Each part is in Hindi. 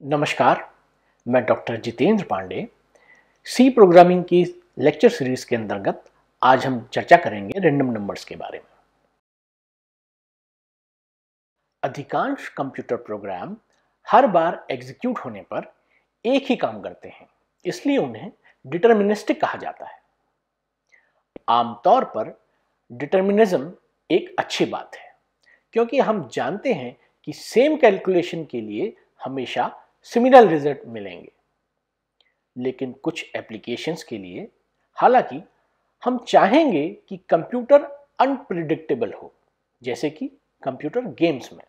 नमस्कार, मैं doctor Jitendra Pandey. C programming की लेक्चर सीरीज के अंतर्गत आज हम चर्चा करेंगे रैंडम नंबर्स के बारे में। अधिकांश कंप्यूटर प्रोग्राम हर बार एग्जीक्यूट होने पर एक ही काम करते हैं, इसलिए उन्हें डिटर्मिनिस्टिक कहा जाता है। आमतौर पर डिटर्मिनिज्म एक अच्छी बात है, क्योंकि हम जानते हैं कि सेम कैलकुलेशन के लिए हमेशा सिमिलर रिजल्ट मिलेंगे। लेकिन कुछ एप्लीकेशंस के लिए, हालांकि हम चाहेंगे कि कंप्यूटर अनप्रिडिक्टेबल हो, जैसे कि कंप्यूटर गेम्स में।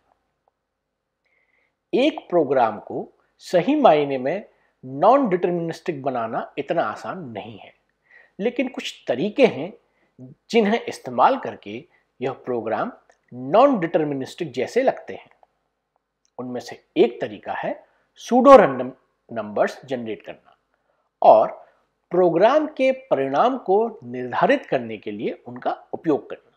एक प्रोग्राम को सही मायने में नॉन डिटर्मिनिस्टिक बनाना इतना आसान नहीं है, लेकिन कुछ तरीके हैं जिन्हें इस्तेमाल करके यह प्रोग्राम नॉन डिटर्मिनिस्टिक जैसे लगते हैं। उनमें से एक तरीका है सूडो रैंडम नंबर्स जनरेट करना और प्रोग्राम के परिणाम को निर्धारित करने के लिए उनका उपयोग करना।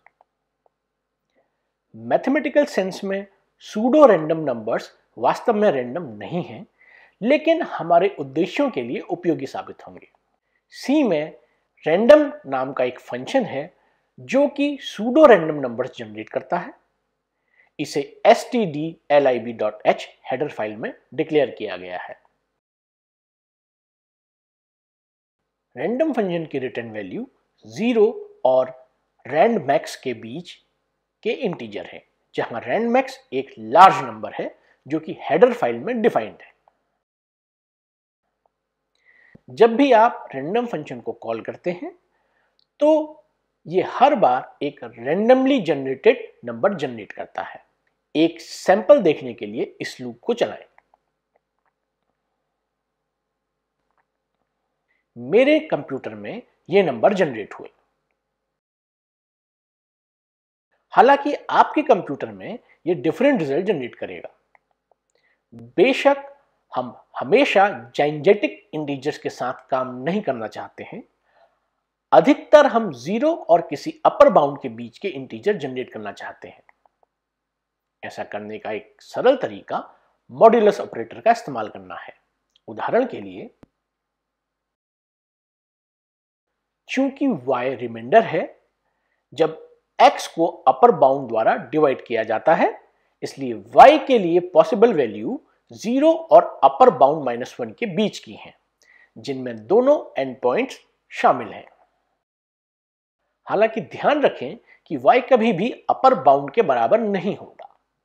मैथमेटिकल सेंस में सूडो रैंडम नंबर्स वास्तव में रैंडम नहीं हैं, लेकिन हमारे उद्देश्यों के लिए उपयोगी साबित होंगे। सी में रैंडम नाम का एक फंक्शन है जो कि सूडो रैंडम नंबर्स जनरेट करता है। इसे stdlib.h हेडर फाइल में डिक्लेयर किया गया है। रैंडम फंक्शन की रिटर्न वैल्यू 0 और रैंड मैक्स के बीच के इंटीजर है, जहां रैंड मैक्स एक लार्ज नंबर है जो कि हेडर फाइल में डिफाइंड है। जब भी आप रैंडम फंक्शन को कॉल करते हैं तो ये हर बार एक रैंडमली जनरेटेड नंबर जनरेट करता है। एक सैंपल देखने के लिए इस लूप को चलाएं। मेरे कंप्यूटर में ये नंबर जनरेट हुए। हालांकि आपके कंप्यूटर में ये डिफरेंट रिजल्ट जनरेट करेगा। बेशक हम हमेशा जाइंजेटिक इंटीजर्स के साथ काम नहीं करना चाहते हैं। अधिकतर हम 0 और किसी अपर बाउंड के बीच के इंटीजर जनरेट करना चाहते हैं। ऐसा करने का एक सरल तरीका मॉड्यूलस ऑपरेटर का इस्तेमाल करना है। उदाहरण के लिए, चूंकि y रिमाइंडर है, जब x को अपर बाउंड द्वारा डिवाइड किया जाता है, इसलिए y के लिए पॉसिबल वैल्यू 0 और अपर बाउंड -1 के बीच की हैं, जिनमें दोनों एंड पॉइंट्स शामिल हैं। हालांकि ध्यान रखें कि y कभी भी अपर बाउंड के बराबर नहीं होगा।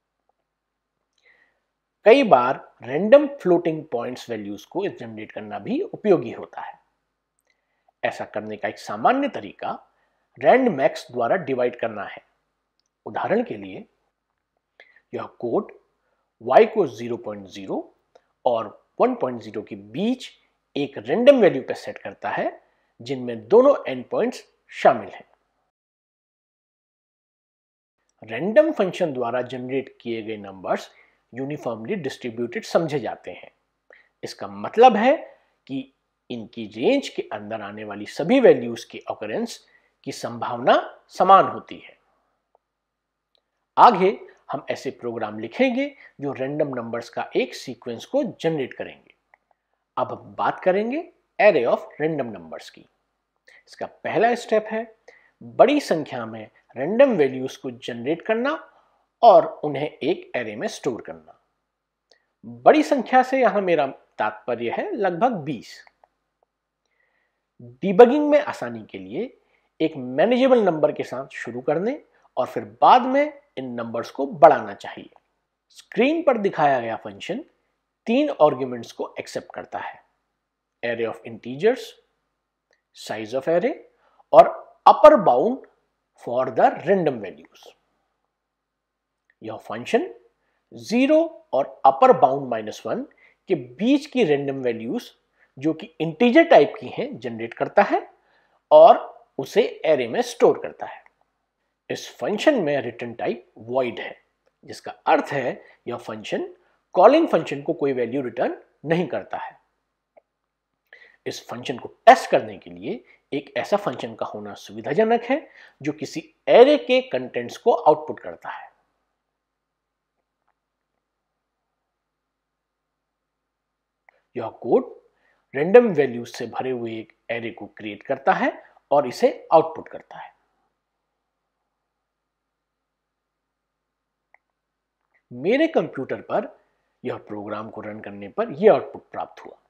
कई बार रैंडम फ्लोटिंग पॉइंट्स वैल्यूज को जनरेट करना भी उपयोगी होता है। ऐसा करने का एक सामान्य तरीका रैंड मैक्स द्वारा डिवाइड करना है। उदाहरण के लिए, यह कोड y को 0.0 और 1.0 के बीच एक रैंडम वैल्यू पर सेट करता है, जिनमें दोनों एंड पॉइंट्स शामिल हैं। रैंडम फंक्शन द्वारा जनरेट किए गए नंबर्स यूनिफॉर्मली डिस्ट्रीब्यूटेड समझे जाते हैं। इसका मतलब है कि इनकी रेंज के अंदर आने वाली सभी वैल्यूज के ऑकरेंस की संभावना समान होती है। आगे हम ऐसे प्रोग्राम लिखेंगे जो रैंडम नंबर्स का एक सीक्वेंस को जनरेट करेंगे। अब हम बात करेंगे एरे ऑफ रैंडम नंबर्स की। इसका पहला स्टेप है बड़ी संख्या में रैंडम वैल्यूज को जनरेट करना और उन्हें एक एरे में स्टोर करना। बड़ी संख्या से यहां मेरा तात्पर्य है लगभग 20। डिबगिंग में आसानी के लिए एक मैनेजेबल नंबर के साथ शुरू करने और फिर बाद में इन नंबर्स को बढ़ाना चाहिए। स्क्रीन पर दिखाया गया फंक्शन 3 आर्ग्यूमेंट्स को एक्सेप्ट करता है: array of integers, size of array और upper bound for the random values. यह फंक्शन 0 और अपर बाउंड -1 के बीच की रैंडम वैल्यूज जो कि इंटीजर टाइप की हैं जनरेट करता है और उसे एरे में स्टोर करता है। इस फंक्शन में रिटर्न टाइप वॉइड है, जिसका अर्थ है यह फंक्शन कॉलिंग फंक्शन को कोई वैल्यू रिटर्न नहीं करता है। इस फंक्शन को टेस्ट करने के लिए एक ऐसा फंक्शन का होना सुविधाजनक है जो किसी एरे के कंटेंट्स को आउटपुट करता है। यह कोड रैंडम वैल्यूज से भरे हुए एक एरे को क्रिएट करता है और इसे आउटपुट करता है। मेरे कंप्यूटर पर यह प्रोग्राम को रन करने पर यह आउटपुट प्राप्त हुआ।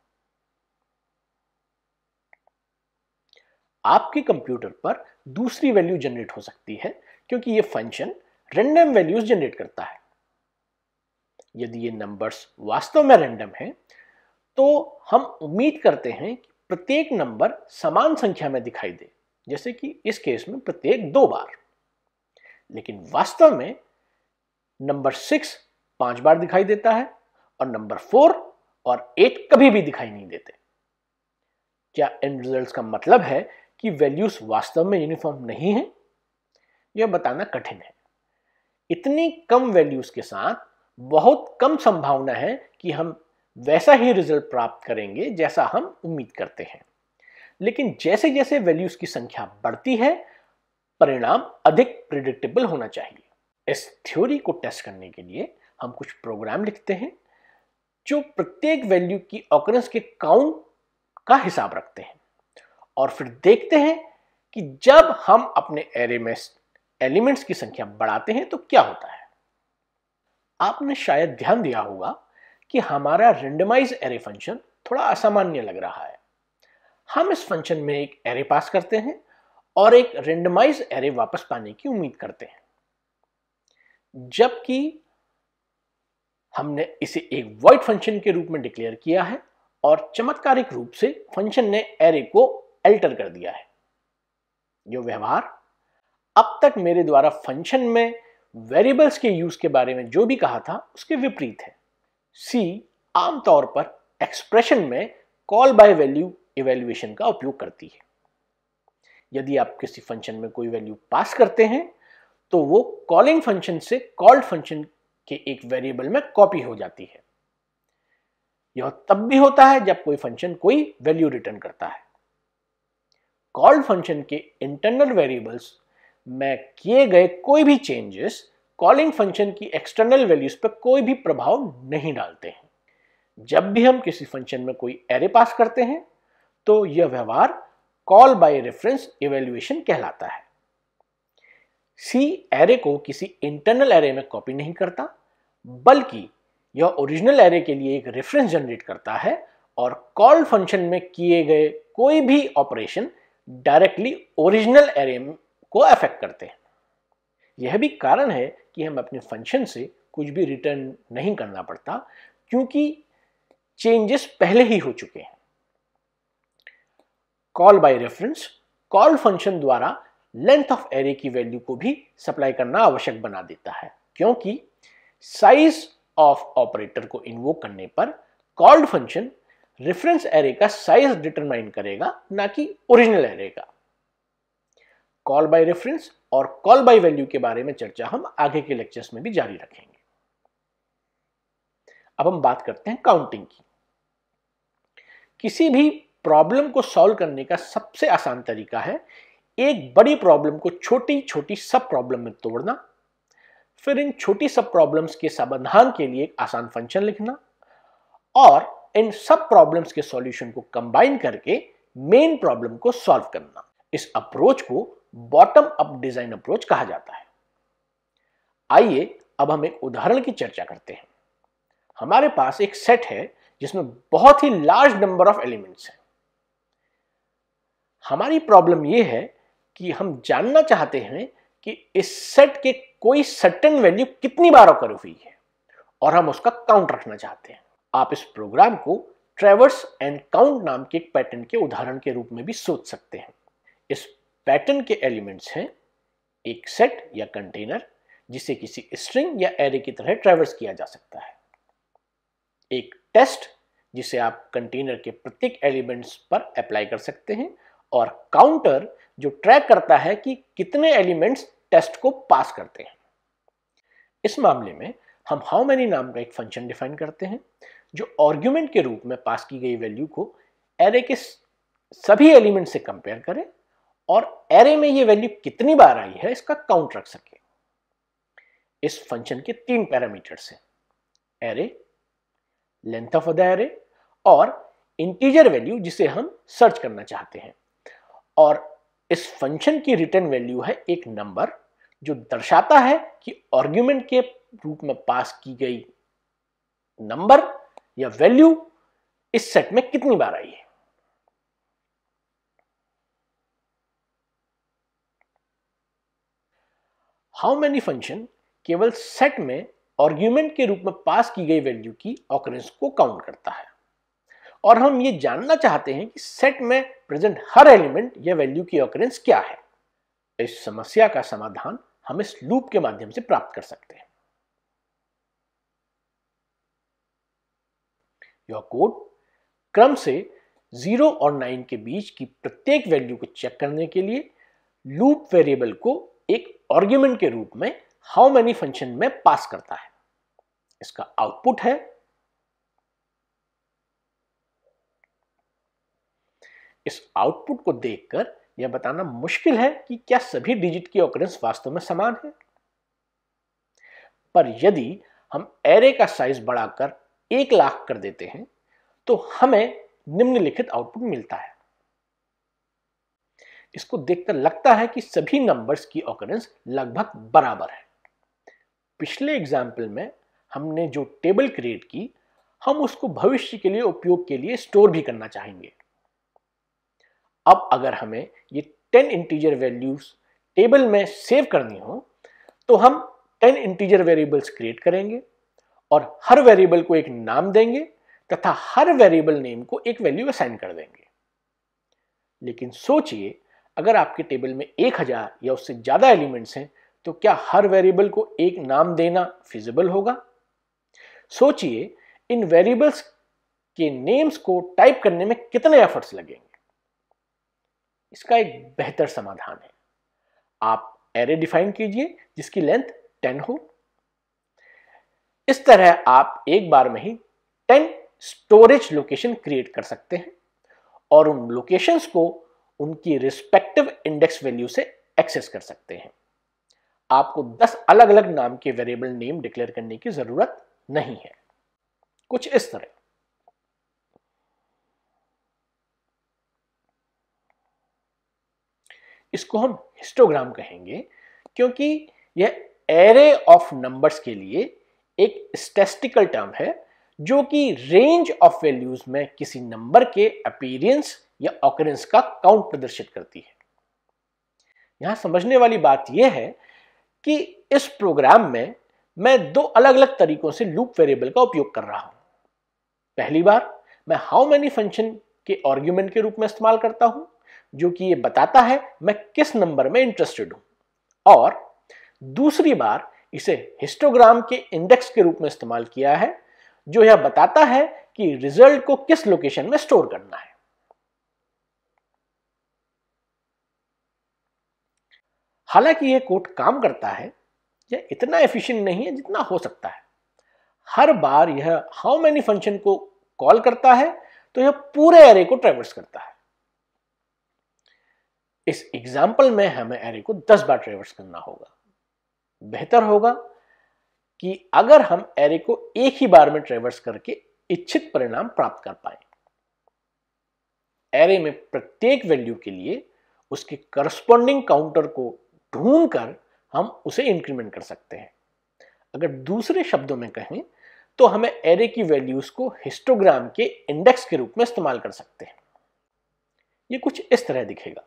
आपके कंप्यूटर पर दूसरी वैल्यू जनरेट हो सकती है क्योंकि यह फंक्शन रैंडम वैल्यूज जनरेट करता है। यदि ये नंबर्स वास्तव में रैंडम हैं, तो हम उम्मीद करते हैं कि प्रत्येक नंबर समान संख्या में दिखाई दे, जैसे कि इस केस में प्रत्येक 2 बार। लेकिन वास्तव में नंबर 6 5 बार दिखाई देता है और नंबर 4 और 8 कभी भी दिखाई नहीं देते। क्या इन रिजल्ट्स का मतलब है कि वैल्यूज वास्तव में यूनिफॉर्म नहीं है? यह बताना कठिन है। इतनी कम वैल्यूज के साथ बहुत कम संभावना है कि हम वैसा ही रिजल्ट प्राप्त करेंगे जैसा हम उम्मीद करते हैं। लेकिन जैसे जैसे वैल्यूज की संख्या बढ़ती है, परिणाम अधिक प्रिडिक्टेबल होना चाहिए। इस थ्योरी को टेस्ट करने के लिए हम कुछ प्रोग्राम लिखते हैं जो प्रत्येक वैल्यू की ऑकरेंस के काउंट का हिसाब रखते हैं और फिर देखते हैं कि जब हम अपने एरे में एलिमेंट्स की संख्या बढ़ाते हैं तो क्या होता है। आपने शायद ध्यान दिया होगा कि हमारा रेंडमाइज एरे फंक्शन थोड़ा असामान्य लग रहा है। हम इस फंक्शन में एक एरे पास करते हैं और एक रेंडमाइज एरे वापस पाने की उम्मीद करते हैं, जबकि हमने इसे एक वॉइड फंक्शन के रूप में डिक्लेयर किया है और चमत्कारिक रूप से फंक्शन ने एरे को अल्टर कर दिया है। यह व्यवहार अब तक मेरे द्वारा फंक्शन में वेरिएबल्स के यूज के बारे में जो भी कहा था उसके विपरीत है। सी आमतौर पर एक्सप्रेशन में कॉल बाय वैल्यू इवैल्यूएशन का उपयोग करती है। यदि आप किसी फंक्शन में कोई वैल्यू पास करते हैं तो वो कॉलिंग फंक्शन से कॉल्ड फंक्शन के एक वेरिएबल में कॉपी हो जाती है। यह तब भी होता है जब कोई फंक्शन कोई वैल्यू रिटर्न करता है। कॉल्ड फंक्शन के इंटरनल वेरिएबल्स में किए गए कोई भी चेंजेस कॉलिंग फंक्शन की एक्सटर्नल वैल्यूज पर कोई भी प्रभाव नहीं डालते हैं। जब भी हम किसी फंक्शन में कोई एरे पास करते हैं तो यह व्यवहार कॉल बाय रेफरेंस इवैल्यूएशन कहलाता है। सी एरे को किसी इंटरनल एरे में कॉपी नहीं करता, बल्कि यह ओरिजिनल एरे के लिए एक रेफरेंस जनरेट करता है और कॉल फंक्शन में किए गए कोई भी ऑपरेशन डायरेक्टली ओरिजिनल एरे को अफेक्ट करते हैं। यह भी कारण है कि हम अपने फंक्शन से कुछ भी रिटर्न नहीं करना पड़ता, क्योंकि चेंजेस पहले ही हो चुके हैं। Call by reference call function द्वारा लेंथ ऑफ एरे की वैल्यू को भी सप्लाई करना आवश्यक बना देता है, क्योंकि साइज ऑफ ऑपरेटर को इन्वोक करने पर कॉल्ड फंक्शन रेफरेंस एरे का साइज डिटरमाइन करेगा, ना कि ओरिजिनल एरे का। कॉल बाय रेफरेंस और कॉल बाय वैल्यू के बारे में चर्चा हम आगे के लेक्चर्स में भी जारी रखेंगे। अब हम बात करते हैं काउंटिंग की। किसी भी प्रॉब्लम को सॉल्व करने का सबसे आसान तरीका है एक बड़ी प्रॉब्लम को छोटी छोटी सब प्रॉब्लम में तोड़ना, फिर इन छोटी सब प्रॉब्लम्स के समाधान के लिए एक आसान फंक्शन लिखना और इन सब प्रॉब्लम्स के सॉल्यूशन को कंबाइन करके मेन प्रॉब्लम को सॉल्व करना। इस अप्रोच को बॉटम अप डिजाइन अप्रोच कहा जाता है। आइए अब हम एक उदाहरण की चर्चा करते हैं। हमारे पास एक सेट है जिसमें बहुत ही लार्ज नंबर ऑफ एलिमेंट्स हैं। हमारी प्रॉब्लम यह है कि हम जानना चाहते हैं कि इस सेट के कोई सर्टेन वैल्यू कितनी बार ऑकर हुई है और हम उसका काउंट रखना चाहते हैं। आप इस प्रोग्राम को ट्रैवर्स एंड काउंट नाम के एक पैटर्न के उदाहरण के रूप में भी सोच सकते हैं। इस पैटर्न के एलिमेंट्स हैं एक सेट या कंटेनर जिसे किसी स्ट्रिंग या एरे की तरह ट्रैवर्स किया जा सकता है, एक टेस्ट जिसे आप कंटेनर के प्रत्येक एलिमेंट्स पर अप्लाई कर सकते हैं, और काउंटर जो ट्रैक करता है कि कितने एलिमेंट्स टेस्ट को पास करते हैं। इस मामले में हम हाउ मेनी नाम का एक फंक्शन डिफाइन करते हैं जो आर्गुमेंट के रूप में पास की गई वैल्यू को एरे के सभी एलिमेंट से कंपेयर करे और एरे में ये वैल्यू कितनी बार आई है इसका काउंट रख सके। इस फंक्शन के 3 पैरामीटर्स हैं, array, length of the array और इंटीजर वैल्यू जिसे हम सर्च करना चाहते हैं। और इस फंक्शन की रिटर्न वैल्यू है एक नंबर जो दर्शाता है कि आर्गुमेंट के रूप में पास की गई नंबर या वैल्यू इस सेट में कितनी बार आई है। हाउ मेनी फंक्शन केवल सेट में आर्गुमेंट के रूप में पास की गई वैल्यू की ऑकरेंस को काउंट करता है, और हम ये जानना चाहते हैं कि सेट में प्रेजेंट हर एलिमेंट या वैल्यू की ऑकरेंस क्या है। इस समस्या का समाधान हम इस लूप के माध्यम से प्राप्त कर सकते हैं। यह कोड क्रम से 0 और 9 के बीच की प्रत्येक वैल्यू को चेक करने के लिए लूप वेरिएबल को एक आर्गुमेंट के रूप में हाउ मेनी फंक्शन में पास करता है। इसका आउटपुट है इस आउटपुट को देखकर यह बताना मुश्किल है कि क्या सभी डिजिट की ऑकरेंस वास्तव में समान है। पर यदि हम एरे का साइज बढ़ाकर 1 लाख कर देते हैं तो हमें निम्नलिखित आउटपुट मिलता है। इसको देखकर लगता है कि सभी नंबर्स की ऑकरेंस लगभग बराबर है। पिछले एग्जाम्पल में हमने जो टेबल क्रिएट की, हम उसको भविष्य के लिए उपयोग के लिए स्टोर भी करना चाहेंगे। अब अगर हमें ये 10 इंटीजर वैल्यूज टेबल में सेव करनी हो तो हम 10 इंटीजर वेरिएबल्स क्रिएट करेंगे और हर वेरिएबल को एक नाम देंगे तथा हर वेरिएबल नेम को एक वैल्यू असाइन कर देंगे। लेकिन सोचिए, अगर आपके टेबल में 1000 या उससे ज्यादा एलिमेंट्स हैं तो क्या हर वेरिएबल को एक नाम देना फिजिबल होगा? सोचिए, इन वेरिएबल्स के नेम्स को टाइप करने में कितने एफर्ट्स लगेंगे। इसका एक बेहतर समाधान है, आप एरे डिफाइन कीजिए जिसकी लेंथ 10 हो। इस तरह आप एक बार में ही 10 स्टोरेज लोकेशन क्रिएट कर सकते हैं और उन लोकेशंस को उनकी रिस्पेक्टिव इंडेक्स वैल्यू से एक्सेस कर सकते हैं। आपको 10 अलग अलग नाम के वेरिएबल नेम डिक्लेयर करने की जरूरत नहीं है। कुछ इस तरह। इसको हम हिस्टोग्राम कहेंगे क्योंकि यह एरे ऑफ नंबर्स के लिए एक स्टैटिस्टिकल टर्म है जो कि रेंज ऑफ वैल्यूज में किसी नंबर के अपीयरेंस या ऑकरेंस का काउंट प्रदर्शित करती है। यहां समझने वाली बात यह है कि इस प्रोग्राम में मैं 2 अलग अलग तरीकों से लूप वेरिएबल का उपयोग कर रहा हूं। पहली बार मैं हाउ मेनी फंक्शन के आर्गुमेंट के रूप में इस्तेमाल करता हूं जो कि ये बताता है मैं किस नंबर में इंटरेस्टेड हूं, और दूसरी बार इसे हिस्टोग्राम के इंडेक्स के रूप में इस्तेमाल किया है जो यह बताता है कि रिजल्ट को किस लोकेशन में स्टोर करना है। हालांकि यह कोड काम करता है, यह इतना एफिशिएंट नहीं है जितना हो सकता है। हर बार यह हाउ मेनी फंक्शन को कॉल करता है तो यह पूरे एरे को ट्रैवर्स करता है। इस एग्जाम्पल में हमें एरे को 10 बार ट्रैवर्स करना होगा। बेहतर होगा कि अगर हम एरे को एक ही बार में ट्रैवर्स करके इच्छित परिणाम प्राप्त कर पाए। एरे में प्रत्येक वैल्यू के लिए उसके करस्पॉन्डिंग काउंटर को ढूंढकर हम उसे इंक्रीमेंट कर सकते हैं। अगर दूसरे शब्दों में कहें तो हमें एरे की वैल्यूज को हिस्टोग्राम के इंडेक्स के रूप में इस्तेमाल कर सकते हैं। यह कुछ इस तरह दिखेगा।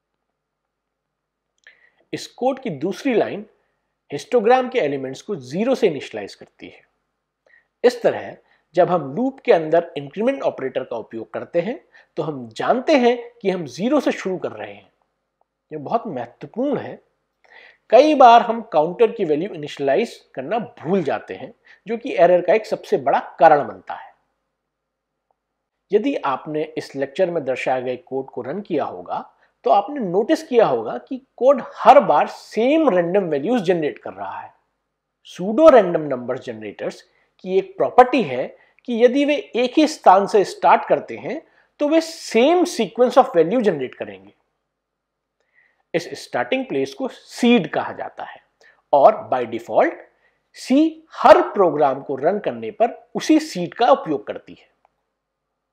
इस कोड की दूसरी लाइन हिस्टोग्राम के एलिमेंट्स को 0 से इनिशियलाइज करती है। इस तरह जब हम लूप के अंदर इंक्रीमेंट ऑपरेटर का उपयोग करते हैं तो हम जानते हैं कि हम 0 से शुरू कर रहे हैं। यह बहुत महत्वपूर्ण है। कई बार हम काउंटर की वैल्यू इनिशियलाइज करना भूल जाते हैं जो कि एरर का एक सबसे बड़ा कारण बनता है। यदि आपने इस लेक्चर में दर्शाए गए कोड को रन किया होगा तो आपने नोटिस किया होगा कि कोड हर बार सेम रैंडम वैल्यूज जनरेट कर रहा है। सूडो रैंडम नंबर जनरेटर्स की एक प्रॉपर्टी है कि यदि वे एक ही स्थान से स्टार्ट करते हैं तो वे same sequence of value generate करेंगे। इस स्टार्टिंग प्लेस को सीड कहा जाता है और बाय डिफॉल्ट सी हर प्रोग्राम को रन करने पर उसी सीड का उपयोग करती है।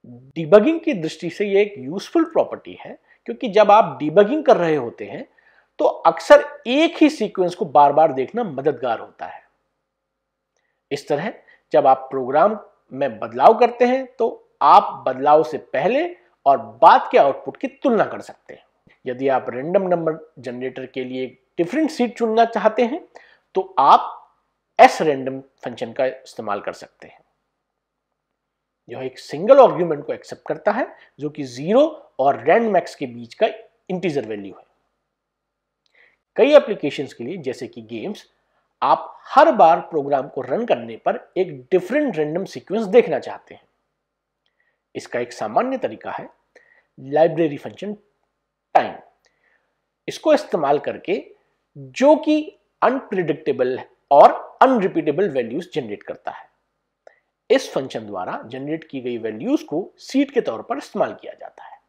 डिबगिंग की दृष्टि से ये एक यूजफुल प्रॉपर्टी है, क्योंकि जब आप डिबगिंग कर रहे होते हैं तो अक्सर एक ही सीक्वेंस को बार बार देखना मददगार होता है। इस तरह जब आप प्रोग्राम में बदलाव करते हैं तो आप बदलाव से पहले और बाद के आउटपुट की तुलना कर सकते हैं। यदि आप रैंडम नंबर जनरेटर के लिए एक डिफरेंट सीड चुनना चाहते हैं तो आप sRandom फंक्शन का इस्तेमाल कर सकते हैं। यह एक सिंगल आर्गुमेंट को एक्सेप्ट करता है जो कि 0 और रैंडमैक्स के बीच का इंटीजर वैल्यू है। कई एप्लीकेशंस के लिए जैसे कि गेम्स, आप हर बार प्रोग्राम को रन करने पर एक डिफरेंट रैंडम सीक्वेंस देखना चाहते हैं। इसका एक सामान्य तरीका है लाइब्रेरी फंक्शन टाइम। इसको इस्तेमाल करके जो कि अनप्रिडिक्टेबल और अनरिपीटेबल वैल्यूज जनरेट करता है। इस फंक्शन द्वारा जनरेट की गई वैल्यूज को सीड के तौर पर इस्तेमाल किया जाता है।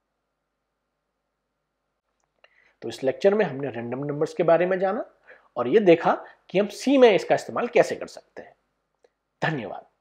तो इस लेक्चर में हमने रैंडम नंबर्स के बारे में जाना और यह देखा कि हम सी में इसका इस्तेमाल कैसे कर सकते हैं। धन्यवाद।